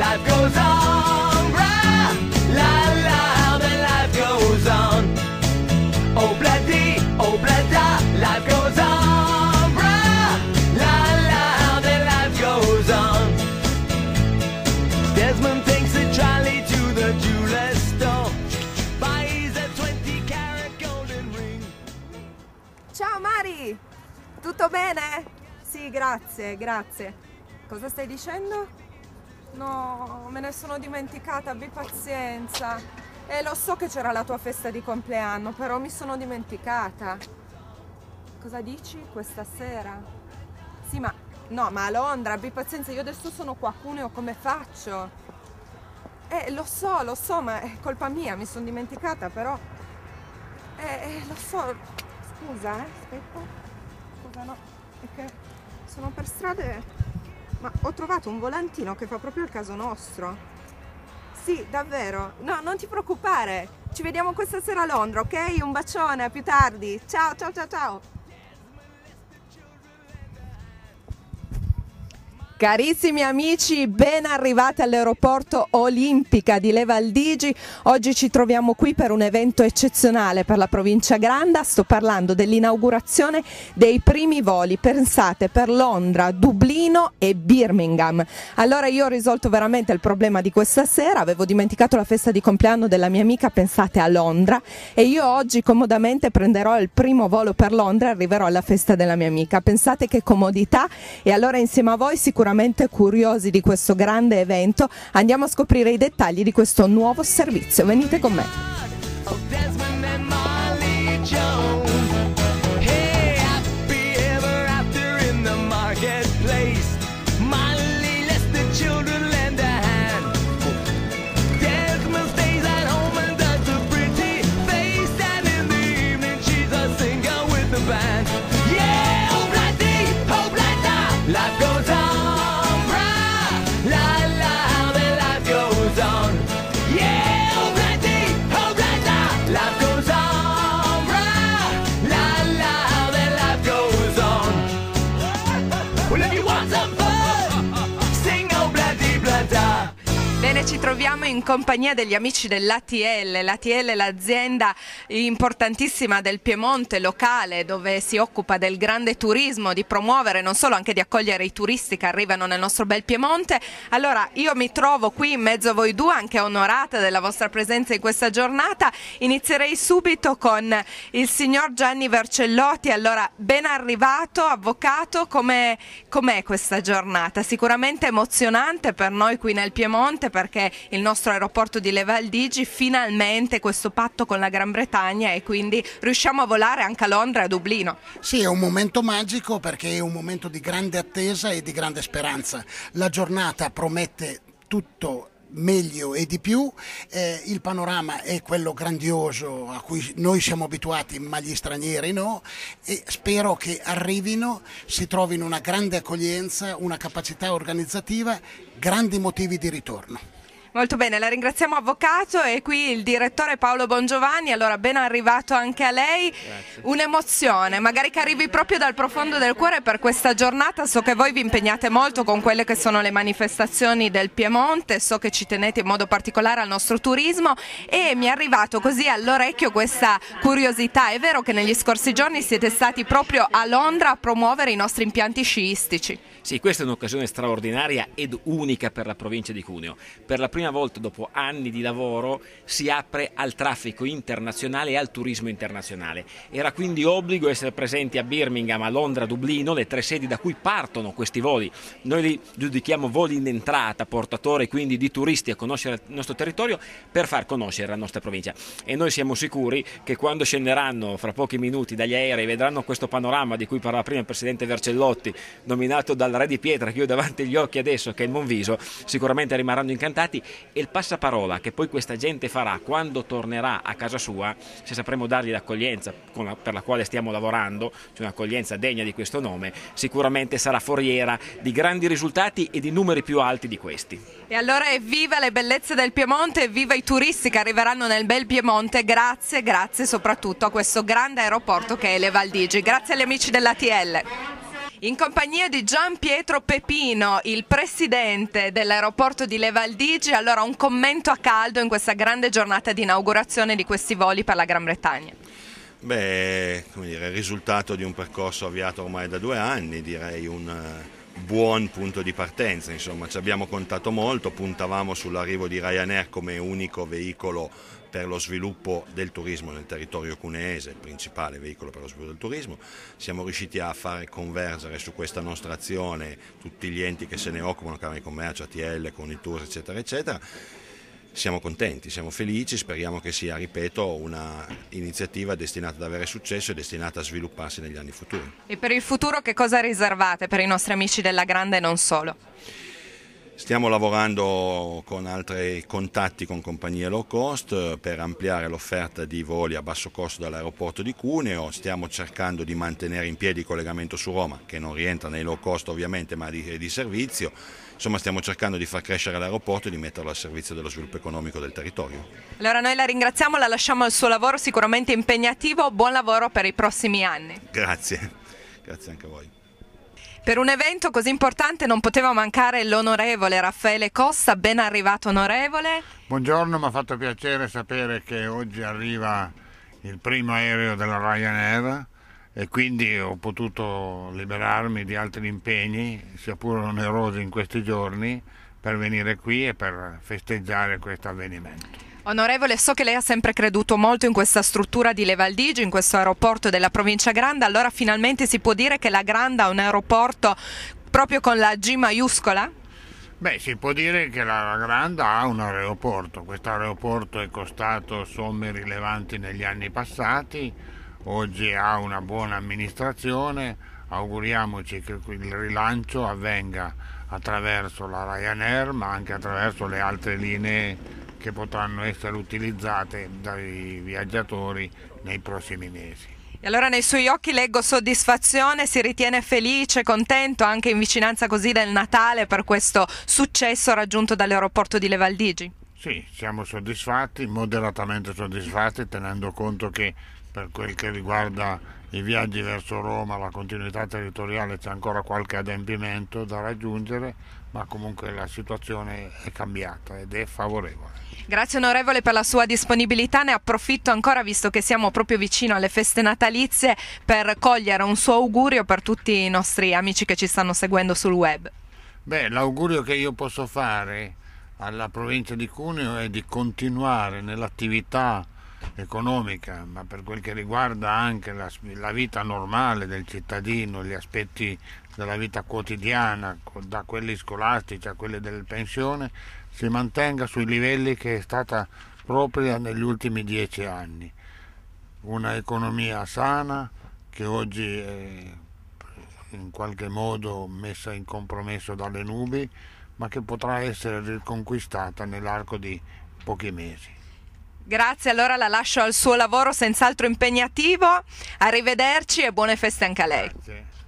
life goes on, rah, la la, then life goes on. Oh bloody, oh blada, life goes on, rah, la la, then life goes on. Desmond takes a trolley to the jeweler's store, buys a 20-carat golden ring. Ciao Mari, tutto bene? Sì, grazie, grazie. Cosa stai dicendo? No, me ne sono dimenticata, abbi pazienza. Lo so che c'era la tua festa di compleanno, però mi sono dimenticata. Cosa dici questa sera? Sì, ma no, ma a Londra, abbi pazienza, io adesso sono qua a Cuneo, come faccio? Lo so, ma è colpa mia, mi sono dimenticata, però. Lo so. Scusa, aspetta. Scusa, no, perché sono per strade, ma ho trovato un volantino che fa proprio il caso nostro. Sì, davvero. No, non ti preoccupare. Ci vediamo questa sera a Londra, ok? Un bacione, a più tardi. Ciao, ciao, ciao, ciao. Carissimi amici, ben arrivati all'aeroporto Olimpica di Le Valdigi. Oggi ci troviamo qui per un evento eccezionale per la provincia Granda. Sto parlando dell'inaugurazione dei primi voli, pensate, per Londra, Dublino e Birmingham. Allora io ho risolto veramente il problema di questa sera, avevo dimenticato la festa di compleanno della mia amica, pensate, a Londra, e io oggi comodamente prenderò il primo volo per Londra e arriverò alla festa della mia amica. Pensate che comodità. E allora insieme a voi, sicuramente curiosi di questo grande evento, andiamo a scoprire i dettagli di questo nuovo servizio. Venite con me. Bene, ci troviamo in compagnia degli amici dell'ATL. L'ATL è l'azienda importantissima del Piemonte locale, dove si occupa del grande turismo, di promuovere, non solo, anche di accogliere i turisti che arrivano nel nostro bel Piemonte. Allora, io mi trovo qui in mezzo a voi due, anche onorata della vostra presenza in questa giornata. Inizierei subito con il signor Gianni Vercellotti. Allora, ben arrivato, avvocato, com'è questa giornata? Sicuramente emozionante per noi qui nel Piemonte, perché il nostro aeroporto di Le Valdigi finalmente questo patto con la Gran Bretagna, e quindi riusciamo a volare anche a Londra e a Dublino. Sì, è un momento magico perché è un momento di grande attesa e di grande speranza. La giornata promette tutto meglio e di più, il panorama è quello grandioso a cui noi siamo abituati, ma gli stranieri no, e spero che arrivino, si trovino una grande accoglienza, una capacità organizzativa, grandi motivi di ritorno. Molto bene, la ringraziamo avvocato, e qui il direttore Paolo Bongiovanni. Allora, ben arrivato anche a lei. Grazie. Un'emozione, magari che arrivi proprio dal profondo del cuore per questa giornata. So che voi vi impegnate molto con quelle che sono le manifestazioni del Piemonte, so che ci tenete in modo particolare al nostro turismo, e mi è arrivato così all'orecchio questa curiosità. È vero che negli scorsi giorni siete stati proprio a Londra a promuovere i nostri impianti sciistici? Sì, questa è un'occasione straordinaria ed unica per la provincia di Cuneo. Per la prima volta dopo anni di lavoro si apre al traffico internazionale e al turismo internazionale. Era quindi obbligo essere presenti a Birmingham, a Londra, a Dublino, le tre sedi da cui partono questi voli. Noi li giudichiamo voli in entrata, portatori quindi di turisti a conoscere il nostro territorio per far conoscere la nostra provincia. E noi siamo sicuri che quando scenderanno fra pochi minuti dagli aerei, vedranno questo panorama di cui parlava prima il presidente Vercellotti, nominato dal Re di Pietra, che io ho davanti agli occhi adesso, che è il Monviso, sicuramente rimarranno incantati. E il passaparola che poi questa gente farà quando tornerà a casa sua, se sapremo dargli l'accoglienza per la quale stiamo lavorando, cioè un'accoglienza degna di questo nome, sicuramente sarà foriera di grandi risultati e di numeri più alti di questi. E allora evviva le bellezze del Piemonte, evviva i turisti che arriveranno nel bel Piemonte. Grazie, grazie soprattutto a questo grande aeroporto che è Le Valdigi. Grazie agli amici dell'ATL. In compagnia di Gian Pietro Pepino, il presidente dell'aeroporto di Le Valdigi. Allora, un commento a caldo in questa grande giornata di inaugurazione di questi voli per la Gran Bretagna. Beh, come dire, il risultato di un percorso avviato ormai da 2 anni, direi un buon punto di partenza, insomma ci abbiamo contato molto, puntavamo sull'arrivo di Ryanair come unico veicolo per lo sviluppo del turismo nel territorio cuneese, il principale veicolo per lo sviluppo del turismo. Siamo riusciti a fare convergere su questa nostra azione tutti gli enti che se ne occupano, Camera di Commercio, ATL, Conitour, eccetera, eccetera. Siamo contenti, siamo felici, speriamo che sia, ripeto, una iniziativa destinata ad avere successo e destinata a svilupparsi negli anni futuri. E per il futuro che cosa riservate per i nostri amici della Grande e non solo? Stiamo lavorando con altri contatti con compagnie low cost per ampliare l'offerta di voli a basso costo dall'aeroporto di Cuneo, stiamo cercando di mantenere in piedi il collegamento su Roma, che non rientra nei low cost ovviamente ma di servizio, insomma stiamo cercando di far crescere l'aeroporto e di metterlo al servizio dello sviluppo economico del territorio. Allora noi la ringraziamo, la lasciamo al suo lavoro sicuramente impegnativo, buon lavoro per i prossimi anni. Grazie, grazie anche a voi. Per un evento così importante non poteva mancare l'onorevole Raffaele Costa, ben arrivato onorevole. Buongiorno, mi ha fatto piacere sapere che oggi arriva il primo aereo della Ryanair e quindi ho potuto liberarmi di altri impegni, sia pure onerosi in questi giorni, per venire qui e per festeggiare questo avvenimento. Onorevole, so che lei ha sempre creduto molto in questa struttura di Le Valdigi, in questo aeroporto della provincia Granda, allora finalmente si può dire che la Granda ha un aeroporto proprio con la G maiuscola? Beh, si può dire che la Granda ha un aeroporto, questo aeroporto è costato somme rilevanti negli anni passati, oggi ha una buona amministrazione, auguriamoci che il rilancio avvenga attraverso la Ryanair ma anche attraverso le altre linee che potranno essere utilizzate dai viaggiatori nei prossimi mesi. E allora nei suoi occhi leggo soddisfazione, si ritiene felice, contento anche in vicinanza così del Natale per questo successo raggiunto dall'aeroporto di Le Valdigi? Sì, siamo soddisfatti, moderatamente soddisfatti, tenendo conto che per quel che riguarda i viaggi verso Roma, la continuità territoriale, c'è ancora qualche adempimento da raggiungere, ma comunque la situazione è cambiata ed è favorevole. Grazie onorevole per la sua disponibilità, ne approfitto ancora visto che siamo proprio vicino alle feste natalizie per cogliere un suo augurio per tutti i nostri amici che ci stanno seguendo sul web. Beh, l'augurio che io posso fare alla provincia di Cuneo è di continuare nell'attività economica, ma per quel che riguarda anche la vita normale del cittadino, gli aspetti della vita quotidiana, da quelli scolastici a quelli della pensione, si mantenga sui livelli che è stata propria negli ultimi 10 anni. Una economia sana che oggi è in qualche modo messa in compromesso dalle nubi, ma che potrà essere riconquistata nell'arco di pochi mesi. Grazie, allora la lascio al suo lavoro senz'altro impegnativo, arrivederci e buone feste anche a lei. Grazie.